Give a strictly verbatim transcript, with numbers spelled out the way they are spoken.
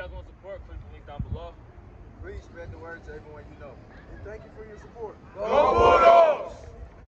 guys want to support, click the link down below. Please spread the word to everyone you know. And thank you for your support. Go Bulldogs!